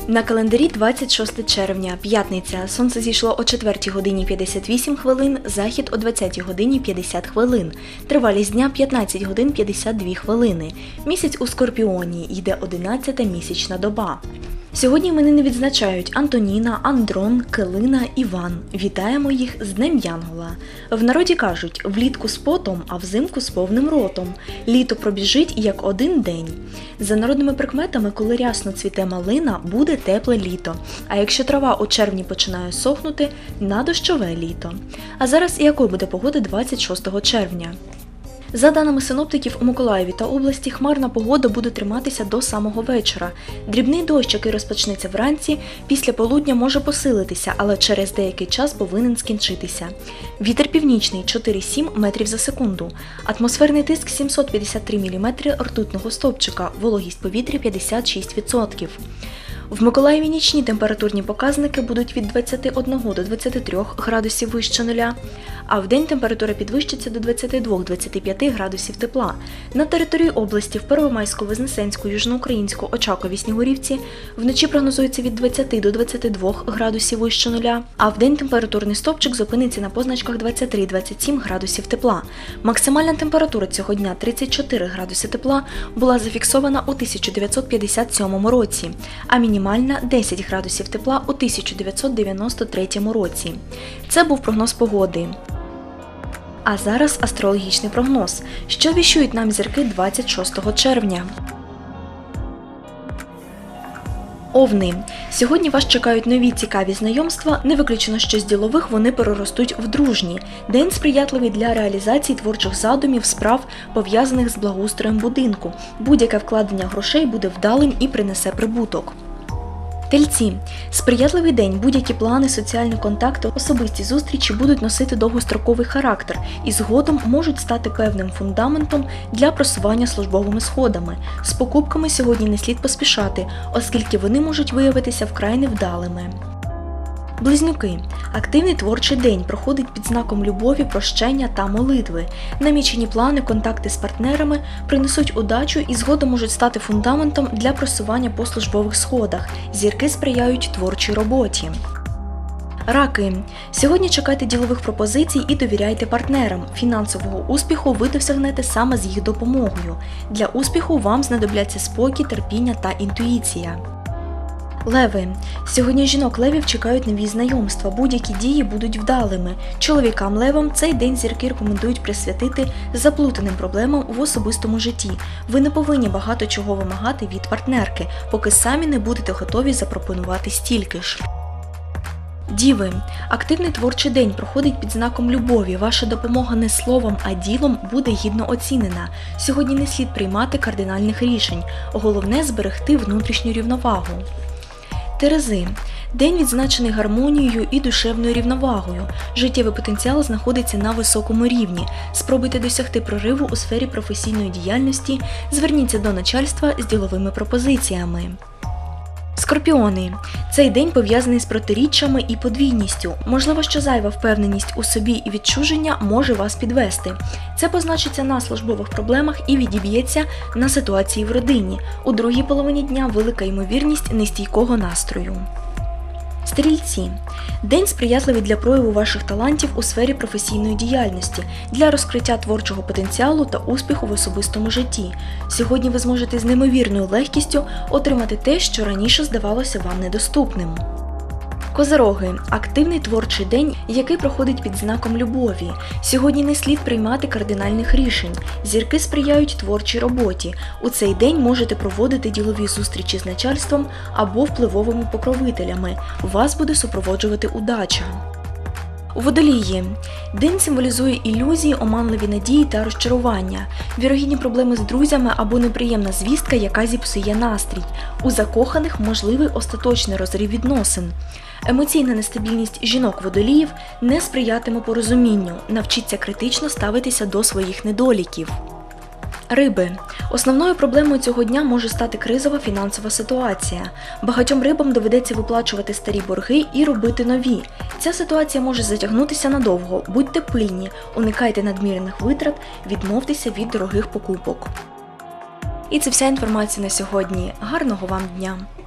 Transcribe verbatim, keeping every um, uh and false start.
На календарі двадцять шосте червня, п'ятниця. Сонце зійшло о четвертій годині п'ятдесят вісім хвилин, захід о двадцятій годині п'ятдесят хвилин. Тривалість дня п'ятнадцять годин п'ятдесят дві хвилини. Місяць у Скорпіоні, йде одинадцята місячна доба. Сьогодні іменини відзначають Антоніна, Андрон, Килина, Іван. Вітаємо їх з Днем Янгола. В народі кажуть, влітку з потом, а взимку з повним ротом. Літо пробіжить, як один день. За народними прикметами, коли рясно цвіте малина, буде тепле літо. А якщо трава у червні починає сохнути, на дощове літо. А зараз якою буде погода двадцять шостого червня? За даними синоптиків, у Миколаєві та області хмарна погода буде триматися до самого вечора. Дрібний дощ, який розпочнеться вранці, після полудня може посилитися, але через деякий час повинен скінчитися. Вітер північний – чотири-сім метрів за секунду. Атмосферний тиск – сімсот п'ятдесят три міліметри ртутного стовпчика, вологість повітря – п'ятдесят шість відсотків. В Миколаєві нічні температурні показники будуть від двадцяти одного до двадцяти трьох градусів вище нуля, а вдень температура підвищиться до двадцяти двох - двадцяти п'яти градусів тепла. На території області в Первомайську, Вознесенську, Южноукраїнську, Очакові, Снігурівці вночі прогнозується від двадцяти до двадцяти двох градусів вище нуля, а вдень температурний стовпчик зупиниться на позначках двадцять три - двадцять сім градусів тепла. Максимальна температура цього дня тридцять чотири градуси тепла була зафіксована у тисяча дев'ятсот п'ятдесят сьомому році, а мінімальна десять градусів тепла у тисяча дев'ятсот дев'яносто третьому році. Це був прогноз погоди. А зараз астрологічний прогноз. Що віщують нам зірки двадцять шостого червня? Овни. Сьогодні вас чекають нові цікаві знайомства, не виключено, що з ділових вони переростуть в дружні. День сприятливий для реалізації творчих задумів, справ, пов'язаних з благоустроєм будинку. Будь-яке вкладення грошей буде вдалим і принесе прибуток. Тельці. Сприятливий день, будь-які плани, соціальні контакти, особисті зустрічі будуть носити довгостроковий характер і згодом можуть стати певним фундаментом для просування службовими сходами. З покупками сьогодні не слід поспішати, оскільки вони можуть виявитися вкрай невдалими. Близнюки. Активний творчий день проходить під знаком любові, прощення та молитви. Намічені плани, контакти з партнерами принесуть удачу і згодом можуть стати фундаментом для просування по службових сходах. Зірки сприяють творчій роботі. Раки. Сьогодні чекайте ділових пропозицій і довіряйте партнерам. Фінансового успіху ви досягнете саме з їх допомогою. Для успіху вам знадобляться спокій, терпіння та інтуїція. Леви. Сьогодні жінок-левів чекають нові знайомства, будь-які дії будуть вдалими. Чоловікам-левам цей день зірки рекомендують присвятити заплутаним проблемам в особистому житті. Ви не повинні багато чого вимагати від партнерки, поки самі не будете готові запропонувати стільки ж. Діви. Активний творчий день проходить під знаком любові. Ваша допомога не словом, а ділом буде гідно оцінена. Сьогодні не слід приймати кардинальних рішень. Головне – зберегти внутрішню рівновагу. Терези. День відзначений гармонією і душевною рівновагою. Життєвий потенціал знаходиться на високому рівні. Спробуйте досягти прориву у сфері професійної діяльності, зверніться до начальства з діловими пропозиціями. Скорпіони. Цей день пов'язаний з протиріччями і подвійністю. Можливо, що зайва впевненість у собі і відчуження може вас підвести. Це позначиться на службових проблемах і відіб'ється на ситуації в родині. У другій половині дня велика ймовірність нестійкого настрою. Стрільці. День сприятливий для прояву ваших талантів у сфері професійної діяльності, для розкриття творчого потенціалу та успіху в особистому житті. Сьогодні ви зможете з неймовірною легкістю отримати те, що раніше здавалося вам недоступним. Козироги. Активний творчий день, який проходить під знаком любові. Сьогодні не слід приймати кардинальних рішень. Зірки сприяють творчій роботі. У цей день можете проводити ділові зустрічі з начальством або впливовими покровителями. Вас буде супроводжувати удача. Водолії. День символізує ілюзії, оманливі надії та розчарування. Вірогідні проблеми з друзями або неприємна звістка, яка зіпсує настрій. У закоханих можливий остаточний розрив відносин. Емоційна нестабільність жінок-водоліїв не сприятиме порозумінню. Навчіться критично ставитися до своїх недоліків. Риби. Основною проблемою цього дня може стати кризова фінансова ситуація. Багатьом рибам доведеться виплачувати старі борги і робити нові. Ця ситуація може затягнутися надовго. Будьте пильні, уникайте надмірних витрат, відмовтеся від дорогих покупок. І це вся інформація на сьогодні. Гарного вам дня!